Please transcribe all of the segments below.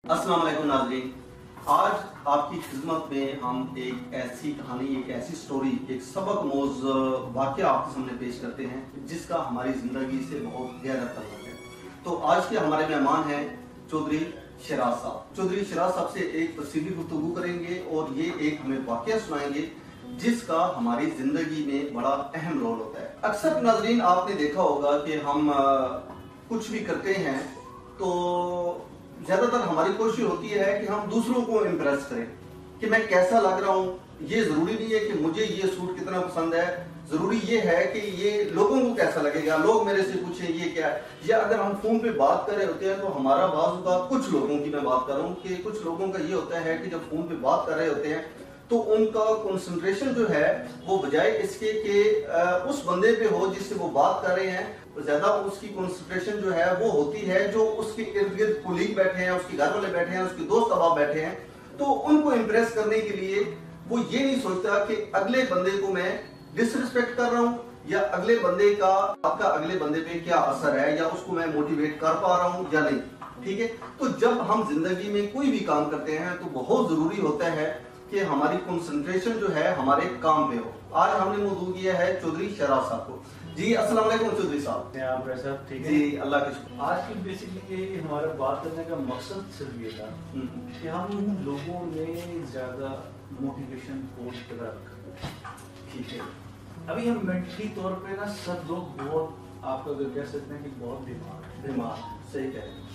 अस्सलाम वालेकुम नाज़रीन, आज आपकी खिदमत में हम एक ऐसी कहानी, एक ऐसी स्टोरी, एक सबकमोज़ वाक़या आपके सामने पेश करते हैं जिसका हमारी ज़िंदगी से बहुत गहरा ताल्लुक़ है। तो आज के हमारे मेहमान हैं चौधरी शिराज साहब। चौधरी शिराज साहब से एक तफसीली गुफ्तगू करेंगे और ये एक हमें वाक़या सुनाएंगे जिसका हमारी ज़िंदगी में बड़ा अहम रोल होता है। अक्सर नाज़रीन आपने देखा होगा कि हम कुछ भी करते हैं तो ज़्यादातर हमारी कोशिश होती है कि हम दूसरों को इम्प्रेस करें कि मैं कैसा लग रहा हूँ। ये ज़रूरी नहीं है कि मुझे ये सूट कितना पसंद है, ज़रूरी ये है कि ये लोगों को कैसा लगेगा, लोग मेरे से पूछें ये क्या है। या अगर हम फ़ोन पे बात कर रहे होते हैं तो हमारा बात कुछ लोगों की मैं बात कर रहा हूँ कि कुछ लोगों का ये होता है कि जब फ़ोन पे बात कर रहे होते हैं तो उनका कंसंट्रेशन जो है वो बजाय इसके कि उस बंदे पे हो जिससे वो बात कर रहे हैं, ज्यादा उसकी कंसंट्रेशन जो है वो होती है जो उसके इर्द गिर्द कुलीग बैठे हैं, उसके घर वाले बैठे हैं, उसके दोस्त अहबाब बैठे हैं। तो उनको इम्प्रेस करने के लिए वो ये नहीं सोचता कि अगले बंदे को मैं डिसरिस्पेक्ट कर रहा हूँ या अगले बंदे का आपका अगले बंदे पे क्या असर है या उसको मैं मोटिवेट कर पा रहा हूँ या नहीं। ठीक है, तो जब हम जिंदगी में कोई भी काम करते हैं तो बहुत जरूरी होता है कि हमारी कंसंट्रेशन जो है हमारे काम पे हो। आज हमने मौजूद किया है चौधरी शिराज साहब को। जी अस्सलाम वालेकुम चौधरी साहब। आप कैसा? ठीक है जी, अल्लाह के शुक्र। आज की बेसिकली ये हमारा बात करने का मकसद सिर्फ ये था कि हम लोगों में ज्यादा मोटिवेशन पोस्ट कर रखा। ठीक है, अभी हम मेंटली तौर पे ना सब लोग बहुत आपका अगर कह सकते हैं कि बहुत बीमार, सही कह रहे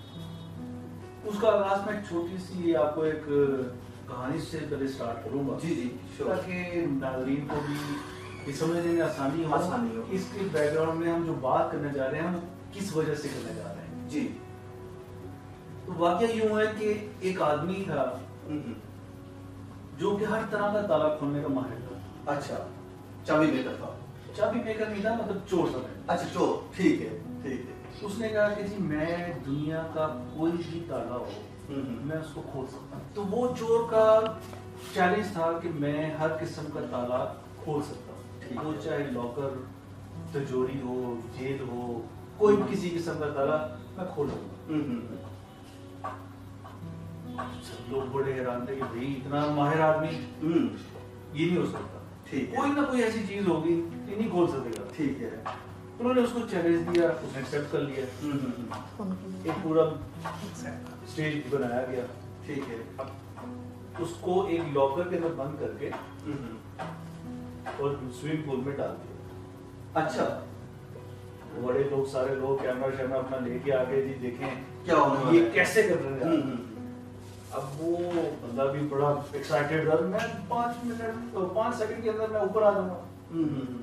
हैं। उसका आगाज मैं छोटी सी आपको एक कहानी से पहले स्टार्ट करूंगा। जी जी, ताकि नाज़रीन को भी ये समझने में आसानी हो। इसके बैकग्राउंड में हम जो बात करने जा रहे हैं हम किस वजह से करने जा रहे हैं। जी, तो वाकया यूं है कि एक आदमी था जो कि हर तरह का ताला खोलने का माहिर था। अच्छा, चाबी मेकर था? चाबी मेकर नहीं था, मतलब चोर था। अच्छा चोर, ठीक है ठीक है। उसने कहा कि जी मैं दुनिया का कोई भी ताला हो मैं उसको खोल सकता हूँ। तो वो चोर का चैलेंज था कि मैं हर किस्म का ताला खोल सकता हूँ, वो चाहे लॉकर, तिजोरी हो, जेल हो, कोई भी किसी किस्म का ताला मैं खोल लूंगा। सब लोग बड़े हैरान थे कि भाई इतना माहिर आदमी ये नहीं हो सकता, कोई ना कोई ऐसी चीज होगी ये नहीं खोल सकेगा। ठीक है, उन्होंने उसको चैलेंज दिया, उसने एक्सेप्ट कर लिया। एक पूरा स्टेज बनाया गया। ठीक है, अब उसको एक लॉकर के अंदर बंद करके और स्विमिंग पूल में डाल दिया। अच्छा, बड़े लोग, सारे लोग कैमरा शैमरा अपना लेके आगे जी देखें क्या होने वाला ये है? कैसे कर रहे हैं। अब वो बंदा भी बड़ा एक्साइटेड था, मैं 5 सेकंड के अंदर मैं ऊपर आ जाऊंगा।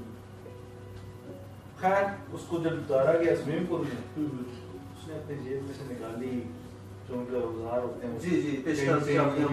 खैर उसको जब उतारा गया स्विमिंग पूल में, उसने अपने जेब में से निकाली जो उनके औजार होते हैं। जी जी, पेचकस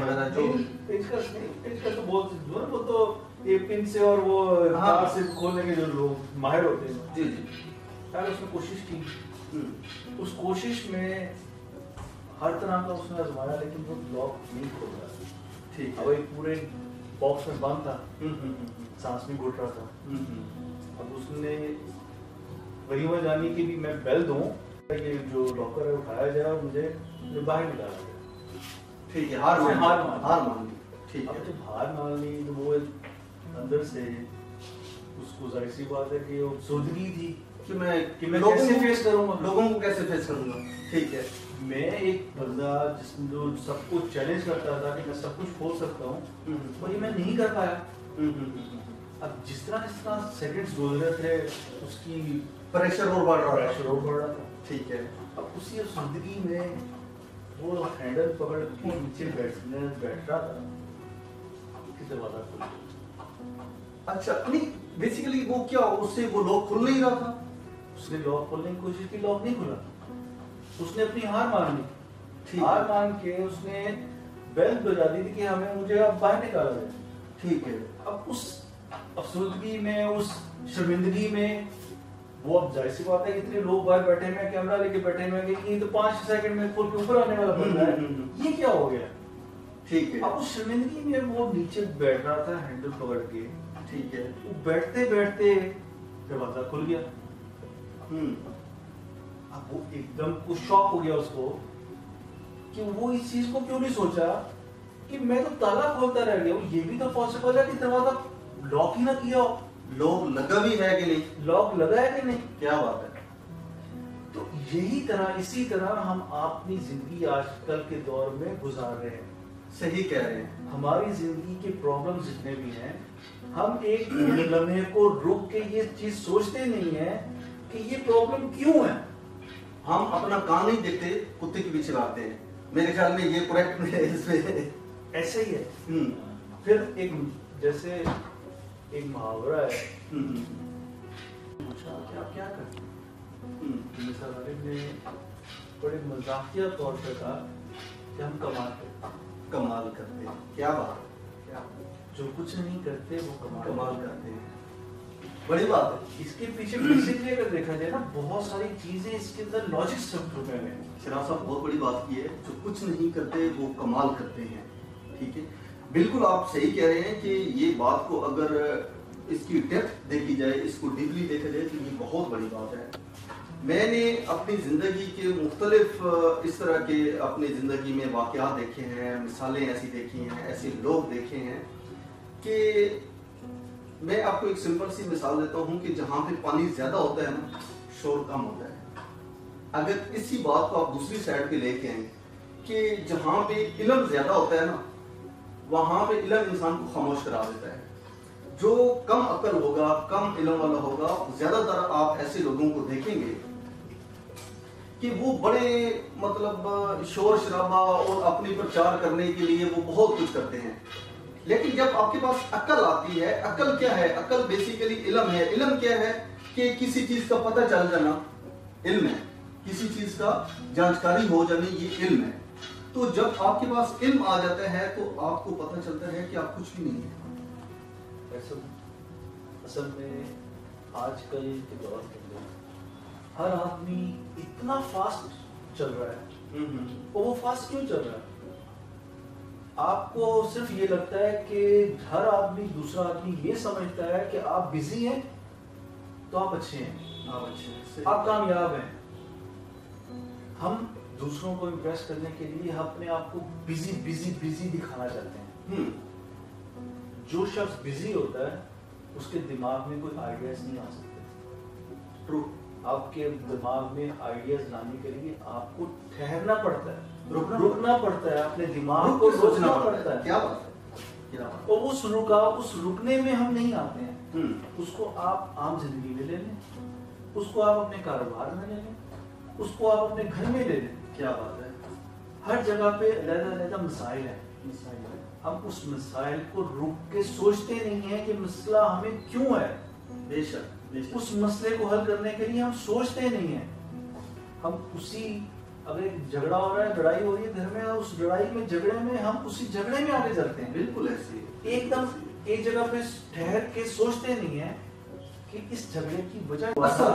तो बहुत वो तो ये पिन से और वो तार से खोलने के जो लोग माहिर होते हैं। जी जी, खैर उसने कोशिश की। उस कोशिश में हर तरह का उसने आजमाया लेकिन वो लॉक नहीं खोल रहा। ठीक है, अब एक पूरे बॉक्स में बंद था, सांस भी घुट रहा था। अब उसने वही वजह जानी कि भी मैं बेल दूं, ये जो लॉकर है उठाया जाए और मुझे बाहर निकाला जाए। ठीक है, हार मान ली। ठीक है, अब जब हार मान ली तो वो अंदर से उसको जाहिर सी बात है कि वो सोचती थी कि मैं कैसे फेस करूंगा, लोगों को कैसे फेस करूंगा। ठीक है, मैं एक बंदा जिसमें जो सब कुछ चैलेंज करता था कि मैं सब कुछ खोल सकता हूँ और ये मैं नहीं कर पाया। अब जिस तरह सेकंड्स गुजर रहे थे उसकी प्रेशर और बढ़ रहा था। ठीक है, अब उसी जिंदगी में वो हैंडल पकड़ के नीचे बैठ रहा था कि दरवाजा खुल गया। अच्छा, नहीं बेसिकली वो क्या उससे वो लॉक खुल नहीं रहा था? उसने लॉक खोलने की कोशिश की, लॉक नहीं खुला। उसने अपनी हार मान ली। हार मान के उसने बेल बजा दी थी कि हमें मुझे अब बाहर निकाला जाए। ठीक है, अब उस अफसुदगी में, उस शर्मिंदगी में वो अब जाहिर सी बात है इतने लोग बाहर बैठे हैं, कैमरा लेके बैठे हैं कि ये तो 5 सेकंड में खोल के ऊपर आने वाला बंदा है, ये क्या हो गया। ठीक है, अब उस शर्मिंदगी में वो नीचे बैठ रहा था हैंडल पकड़ के। ठीक है, वो बैठते बैठते दरवाजा खुल गया। अब वो एकदम कुछ शॉक हो गया उसको कि वो इस चीज को क्यों नहीं सोचा कि मैं तो ताला खोलता रह गया हूँ, ये भी तो पॉसिबल है कि दरवाजा लॉक ही ना किया हो। लॉक लगा भी है कि नहीं, लॉक लगा है कि नहीं, क्या बात है। तो यही तरह इसी तरह हम अपनी जिंदगी आजकल के दौर में गुजार रहे हैं। सही कह रहे हैं। हमारी जिंदगी के प्रॉब्लम जितने भी हैं, हम एक लम्हे को रुक के ये चीज सोचते नहीं है कि ये प्रॉब्लम क्यों है। हम अपना काम नहीं देखते, कुत्ते के पीछे भागते हैं। मेरे ख्याल में ये करेक्ट है, इसमें ऐसा ही है। फिर एक जैसे एक मुहावरा है, पूछा कि आप क्या करते हैं, मिसाल ने बड़े मजाकिया तौर पे कहा कि हम कमाल करते हैं। क्या बात है, क्या जो कुछ नहीं करते वो कमाल करते हैं, बड़ी बात है। इसके पीछे बेसिकली अगर देखा जाए ना, बहुत सारी चीजें इसके अंदर लॉजिक सब छुपे हुए हैं। शराब साहब बहुत बड़ी बात की है, जो कुछ नहीं करते वो कमाल करते हैं। ठीक है, बिल्कुल आप सही कह रहे हैं कि ये बात को अगर इसकी डेप्थ देखी जाए, इसको डीपली देखा जाए, तो ये बहुत बड़ी बात है। मैंने अपनी ज़िंदगी के मुख्तलिफ इस तरह के अपनी ज़िंदगी में वाक़यात देखे हैं, मिसालें ऐसी देखी हैं, ऐसे लोग देखे हैं कि मैं आपको एक सिंपल सी मिसाल देता हूँ कि जहाँ पे पानी ज़्यादा होता है ना, शोर कम होता है। अगर इसी बात को आप दूसरी साइड पे लेके आएंगे कि जहाँ पे इल्म ज़्यादा होता है ना, वहाँ पे इल्म इंसान को खामोश करा देता है। जो कम अक्ल होगा, कम इल्म वाला होगा, ज़्यादातर आप ऐसे लोगों को देखेंगे कि वो बड़े मतलब शोर शराबा और अपनी प्रचार करने के लिए वो बहुत कुछ करते हैं। लेकिन जब आपके पास अक्ल आती है, अक्ल क्या है? अक्ल बेसिकली इल्म है। इल्म क्या है कि किसी चीज का पता चल जाना इल्म है, किसी चीज का जानकारी हो जानी ये इल्म है। तो जब आपके पास इल्म आ जाता है तो आपको पता चलता है कि आप कुछ भी नहीं है। असल में आजकल के दौर में हर आदमी इतना फास्ट चल रहा है, और वो फास्ट क्यों चल रहा है? आपको सिर्फ ये लगता है कि हर आदमी, दूसरा आदमी ये समझता है कि आप बिजी हैं तो आप अच्छे हैं, आप कामयाब हैं। हम दूसरों को इम्प्रेस करने के लिए अपने आप को बिजी बिजी बिजी दिखाना चाहते हैं। जो शख्स बिजी होता है उसके दिमाग में कोई आइडियाज नहीं आ सकते। ट्रू, आपके दिमाग में आइडियाज लाने के लिए आपको ठहरना पड़ता है, रुकना पड़ता है, अपने दिमाग को सोचना पड़ता है। क्या बात है। और उस रुकने में हम नहीं आते हैं। उसको आप आम जिंदगी में ले लें, उसको आप अपने कारोबार में ले लें, उसको आप अपने घर में ले लें। क्या बात है। हर जगह पे अलग-अलग मसाइल है। हम उस मसाइल को रुक के सोचते नहीं है कि मसला हमें क्यों है। बेशक उस मसले को हल करने के लिए हम सोचते नहीं है। हम उसी, अगर एक झगड़ा हो रहा है, लड़ाई हो रही है घर में, उस लड़ाई में, झगड़े में हम उसी झगड़े में आगे चलते हैं। बिल्कुल ऐसे एकदम एक जगह पे ठहर के सोचते नहीं है कि इस झगड़े की वजह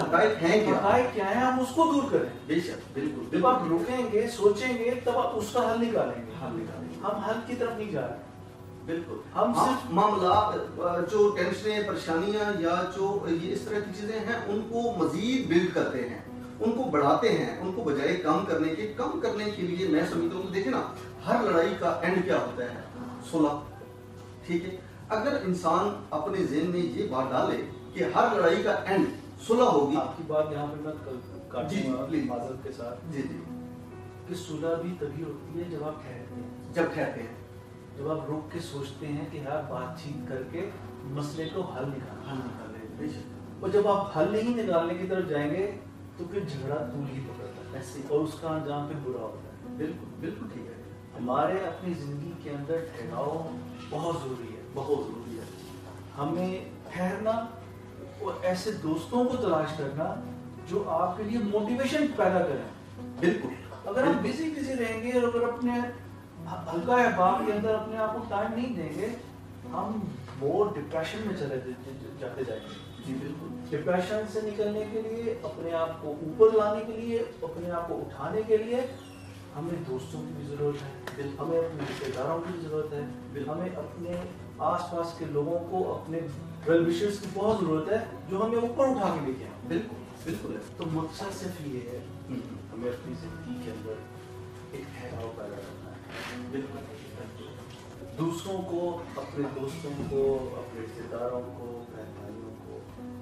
क्या है, हम उसको दूर करें। बेशक बिल्कुल। जब आप रुकेंगे, सोचेंगे, तब आप उसका हल निकालेंगे। हम हल की तरफ नहीं जा रहे। बिल्कुल, हम सिर्फ मामला जो टेंशनें, परेशानियां या जो ये इस तरह की चीजें हैं उनको मजीद बिल्ड करते हैं, उनको बढ़ाते हैं, उनको बजाय कम करने के लिए मैं समझता हूँ। देखिए ना, हर लड़ाई का एंड क्या होता है? सुलह। ठीक है, अगर इंसान अपने ज़हन में ये बात डाले कि हर लड़ाई का एंड सुलह होगी। आपकी बात यहाँ पे मैं काटूंगा माजरत के साथ। जी जी, कि सुलह भी तभी होती है जब आप ठहरते हैं। जब आप रुक के सोचते हैं कि यार बातचीत करके मसले को हल निकालें। और जब आप हल नहीं निकालने की तरफ जाएंगे तो फिर झगड़ा तूल ही पकड़ता है और उसका अंजाम पे बुरा होता है। बिल्कुल बिल्कुल ठीक है। हमारे अपनी जिंदगी के अंदर ठहराव बहुत जरूरी है, बहुत जरूरी है। हमें ठहरना और ऐसे दोस्तों को तलाश करना जो आपके लिए मोटिवेशन पैदा करें। बिल्कुल, अगर हम बिजी रहेंगे और अगर अपने हल्का अहबाब के अंदर अपने आप को टाइम नहीं देंगे, हम वो डिप्रेशन में चले जाते जाएंगे। जी बिल्कुल। डिप्रेशन से निकलने के लिए, अपने आप को ऊपर लाने के लिए, अपने आप को उठाने के लिए हमें दोस्तों की भी जरूरत है, हमें अपने रिश्तेदारों की जरूरत है, हमें अपने आसपास के लोगों को, अपने वेल विशर्स की बहुत जरूरत है जो हमें ऊपर उठा के लेके आए। बिल्कुल बिल्कुल है। तो मकसद सिर्फ ये है, हमें अपनी जिंदगी के अंदर एक ठहराव पैदा करना है। बिल्कुल दूसरों को, अपने दोस्तों को, अपने रिश्तेदारों को, बहन भाइयों को,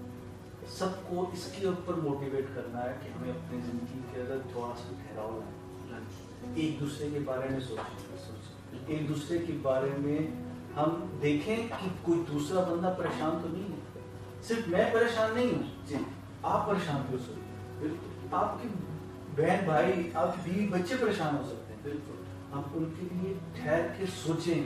सबको इसके ऊपर मोटिवेट करना है कि हमें अपनी ज़िंदगी के अंदर थोड़ा सा ठहराव लाएं, एक दूसरे के बारे में सोचें, एक दूसरे के बारे में हम देखें कि कोई दूसरा बंदा परेशान तो नहीं है, सिर्फ मैं परेशान नहीं हूँ जी, आप परेशान क्यों सकते हैं, आपकी बहन भाई, आपकी बीवी बच्चे परेशान हो सकते हैं। बिल्कुल हम उनके लिए ठहर के सोचें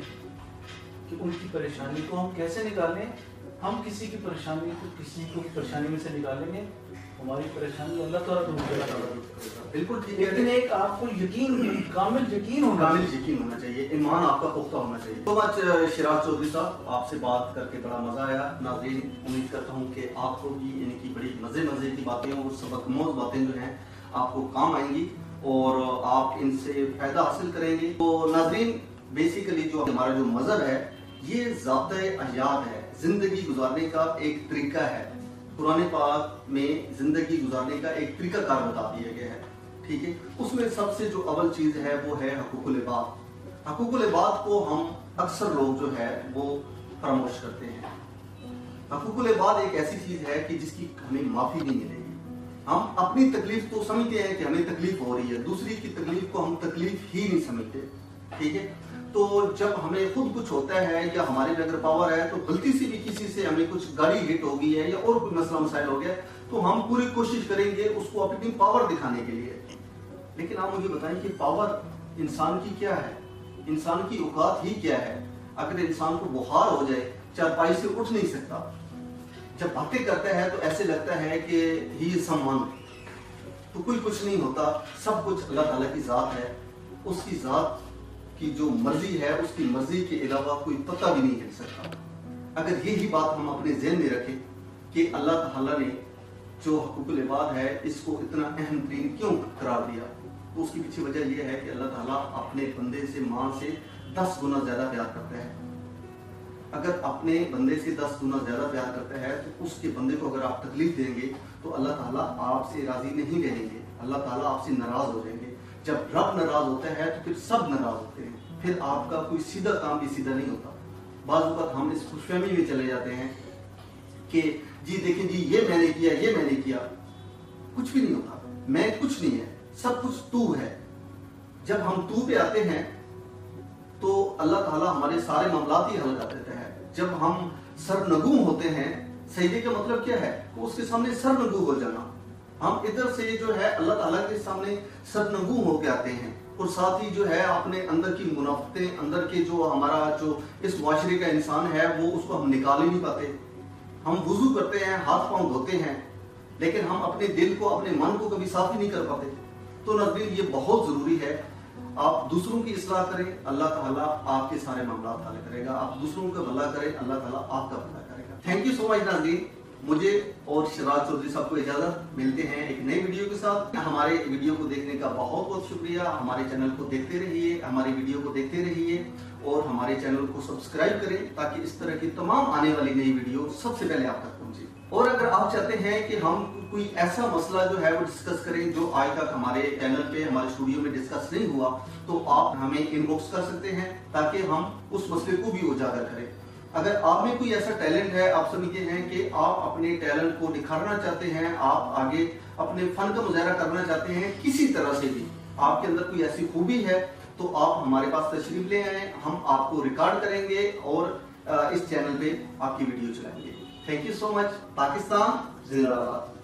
कि उनकी परेशानी को हम कैसे निकालें। हम किसी की परेशानी को किसी को परेशानी में से निकालेंगे, हमारी परेशानी अल्लाह ताला दूर करेगा। बिल्कुल ठीक है, लेकिन एक आपको यकीन, कामिल यकीन होना चाहिए, ईमान आपका पुख्ता होना चाहिए। तो मच शिराज चौधरी साहब, आपसे बात करके बड़ा मजा आया। नाज़रीन, उम्मीद करता हूँ कि आपको भी इनकी बड़ी मजे की बातें और सबकमोज़ बातें जो हैं आपको काम आएंगी और आप इनसे फायदा हासिल करेंगे। तो नाज़रीन, बेसिकली जो हमारा जो मजहब है ये ज़ाब्ता-ए-हयात है, जिंदगी गुजारने का एक तरीका है। कुरान पाक में जिंदगी गुजारने का एक तरीका कार बता दिया गया है, ठीक है। उसमें सबसे जो अव्वल चीज है वो है हकूकुल इबाद। हकूकुल इबाद को हम अक्सर लोग जो है वो फरामोश करते हैं। हकूकुल इबाद एक ऐसी चीज है कि जिसकी हमें माफी नहीं मिलेगी। हम अपनी तकलीफ तो समझते हैं कि हमें तकलीफ हो रही है, दूसरी की तकलीफ को हम तकलीफ ही नहीं समझते, ठीक है। तो जब हमें खुद कुछ होता है या हमारे में अगर पावर है तो गलती से भी किसी से हमें कुछ गाड़ी हिट हो गई है या और कोई मसला मसाइल हो गया, तो हम पूरी कोशिश करेंगे उसको अपनी पावर दिखाने के लिए। लेकिन आप मुझे बताएं कि पावर इंसान की क्या है, इंसान की औकात ही क्या है। अगर इंसान को बुखार हो जाए, चारपाई से उठ नहीं सकता, जब बातें करता है तो ऐसे लगता है कि ही इज समवन, तो कोई कुछ नहीं होता, सब कुछ अल्लाह ताला की जात है। उसकी जात की जो मर्जी है, उसकी मर्जी के अलावा कोई पता भी नहीं हिल सकता। अगर यही बात हम अपने ज़हन में रखें कि अल्लाह ताला ने जो हकूकुल इबाद है इसको इतना अहम तरीन क्यों करार दिया, तो उसकी पीछे वजह यह है कि अल्लाह ताला अपने बंदे से माँ से 10 गुना ज्यादा प्यार करता है। अगर अपने बंदे से 10 गुना ज्यादा प्यार करता है तो उसके बंदे को अगर आप तकलीफ देंगे तो अल्लाह ताला आपसे राजी नहीं रहेंगे, अल्लाह ताला आपसे नाराज हो जाएंगे। जब रब नाराज होता है तो फिर सब नाराज होते हैं, फिर आपका कोई सीधा काम भी सीधा नहीं होता। बाज़ वक़्त हम इस खुशफहमी में चले जाते हैं कि जी देखें जी ये मैंने किया, ये मैंने किया, कुछ भी नहीं होता, मैं कुछ नहीं है, सब कुछ तू है। जब हम तू पे आते हैं तो अल्लाह ताला हमारे सारे मामलात ही हल कर देता है। जब हम सरनगू होते हैं, सजदे का मतलब क्या है, तो उसके सामने सरनगू हो जाना। हम इधर से जो है अल्लाह ताला के सामने सरनगू होके आते हैं और साथ ही जो है अपने अंदर की मुनाफतें, अंदर के जो हमारा जो इस मुआशरे का इंसान है वो उसको हम निकाल ही नहीं पाते। हम वुजू करते हैं, हाथ पांव धोते हैं, लेकिन हम अपने दिल को, अपने मन को कभी साफ ही नहीं कर पाते। तो नाज़रीन, ये बहुत जरूरी है, आप दूसरों की इस्लाह करें, अल्लाह ताला आपके सारे मामलात हल करेगा। आप दूसरों का भला करें, अल्लाह ताला आपका भला करेगा। थैंक यू सो मच नाज़रीन, मुझे और शिराज चौधरी साहब को इजाजत। मिलते हैं एक नई वीडियो के साथ। हमारे वीडियो को देखने का बहुत बहुत शुक्रिया। हमारे चैनल को देखते रहिए, हमारी वीडियो को देखते रहिए और हमारे चैनल को सब्सक्राइब करें ताकि इस तरह की तमाम आने वाली नई वीडियो सबसे पहले आप तक पहुंचे। और अगर आप चाहते हैं कि हम कोई ऐसा मसला जो है वो डिस्कस करें जो आज तक हमारे चैनल पे, हमारे स्टूडियो में डिस्कस नहीं हुआ, तो आप हमें इनबॉक्स कर सकते हैं ताकि हम उस मसले को भी उजागर करें। अगर आप में कोई ऐसा टैलेंट है, आप समझते हैं कि आप अपने टैलेंट को निखारना चाहते हैं, आप आगे अपने फन का मुजाहरा करना चाहते हैं, किसी तरह से भी आपके अंदर कोई ऐसी खूबी है, तो आप हमारे पास तशरीफ ले आए, हम आपको रिकॉर्ड करेंगे और इस चैनल पे आपकी वीडियो चलाएंगे। Thank you so much. Pakistan जिंदाबाद।